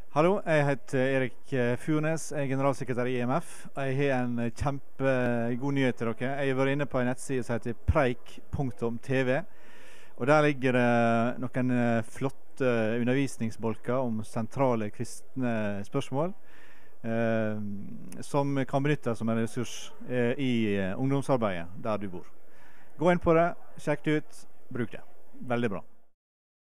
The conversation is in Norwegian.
Hallo, jeg heter Erik Furnes, jeg er generalsekretær i IMF. Jeg har en kjempegod nyhet til dere. Jeg har vært inne på en nettside som heter preik.tv. Og der ligger det noen flotte undervisningsbolker om sentrale kristne spørsmål, som kan benyttes som en ressurs i ungdomsarbeidet der du bor. Gå inn på det, sjekk det ut, bruk det. Veldig bra.